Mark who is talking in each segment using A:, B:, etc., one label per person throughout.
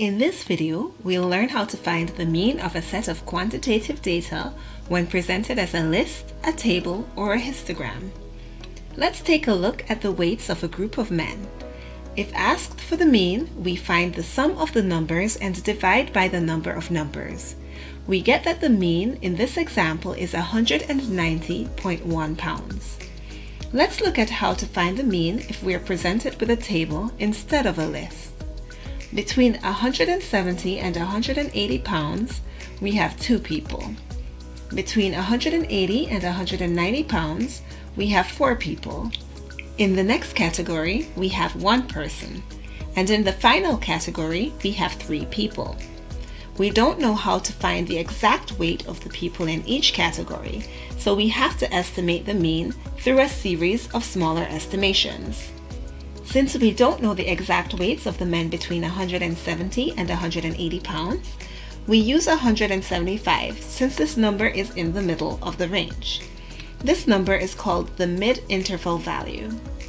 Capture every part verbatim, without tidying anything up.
A: In this video, we'll learn how to find the mean of a set of quantitative data when presented as a list, a table, or a histogram. Let's take a look at the weights of a group of men. If asked for the mean, we find the sum of the numbers and divide by the number of numbers. We get that the mean in this example is one hundred ninety point one pounds. Let's look at how to find the mean if we are presented with a table instead of a list. Between one hundred seventy and one hundred eighty pounds, we have two people. Between one hundred eighty and one hundred ninety pounds, we have four people. In the next category, we have one person. And in the final category, we have three people. We don't know how to find the exact weight of the people in each category, so we have to estimate the mean through a series of smaller estimations. Since we don't know the exact weights of the men between one hundred seventy and one hundred eighty pounds, we use one hundred seventy-five since this number is in the middle of the range. This number is called the mid-interval value.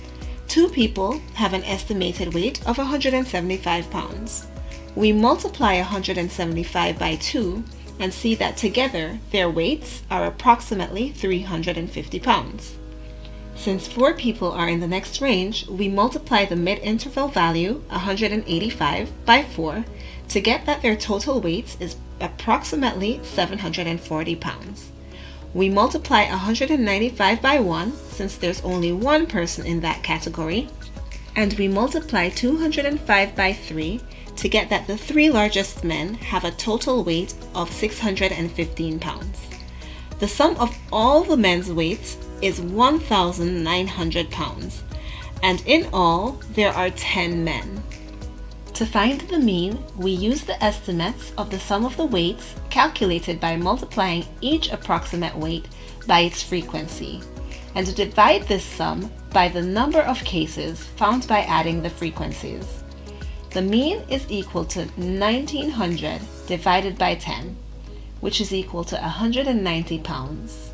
A: Two people have an estimated weight of one hundred seventy-five pounds. We multiply one hundred seventy-five by two and see that together their weights are approximately three hundred fifty pounds. Since four people are in the next range, we multiply the mid-interval value, one hundred eighty-five, by four to get that their total weight is approximately seven hundred forty pounds. We multiply one hundred ninety-five by one since there's only one person in that category, and we multiply two hundred five by three to get that the three largest men have a total weight of six hundred fifteen pounds. The sum of all the men's weights is one thousand nine hundred pounds, and in all there are ten men. To find the mean, we use the estimates of the sum of the weights calculated by multiplying each approximate weight by its frequency, and divide this sum by the number of cases found by adding the frequencies. The mean is equal to nineteen hundred divided by ten, which is equal to one hundred ninety pounds.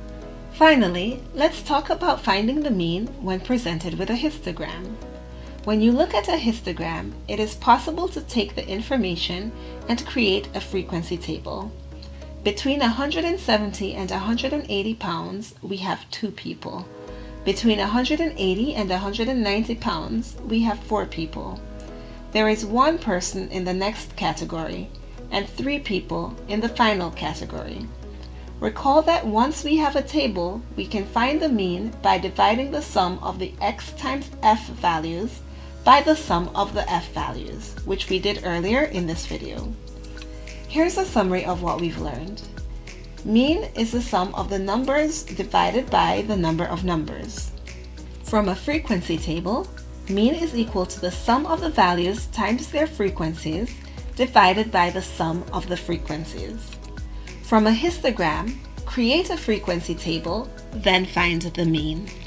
A: Finally, let's talk about finding the mean when presented with a histogram. When you look at a histogram, it is possible to take the information and create a frequency table. Between one hundred seventy and one hundred eighty pounds, we have two people. Between one hundred eighty and one hundred ninety pounds, we have four people. There is one person in the next category and three people in the final category. Recall that once we have a table, we can find the mean by dividing the sum of the x times f values by the sum of the f values, which we did earlier in this video. Here's a summary of what we've learned. Mean is the sum of the numbers divided by the number of numbers. From a frequency table, mean is equal to the sum of the values times their frequencies divided by the sum of the frequencies. From a histogram, create a frequency table, then find the mean.